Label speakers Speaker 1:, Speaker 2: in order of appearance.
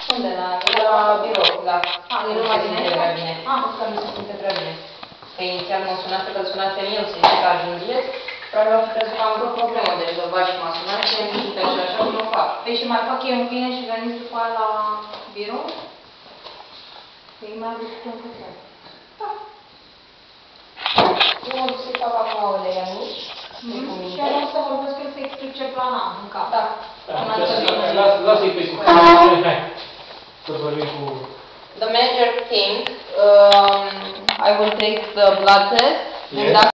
Speaker 1: Unde?
Speaker 2: La birou, la...
Speaker 1: Nu mai bine?
Speaker 2: prea bine. Că nu se simte prea bine. Că inițial mă sunați că îl sunați eu să-i zic că ajungeți, probabil au fi crezut că am vreo problemă de rezolvat și m-a sunat și am zis și așa și nu fac.
Speaker 1: Păi și mai fac eu în bine și veniți după aia la birou? Păi mai aduc un cățel. Da.
Speaker 2: Eu mă duc să-i fac acum o de mici.
Speaker 1: Și eu o să vorbesc el să explic ce plan am în cap.
Speaker 2: Da.
Speaker 3: Lasă-i pe sub. Să vorbim cu...
Speaker 2: The manager thinks I will take the blood test and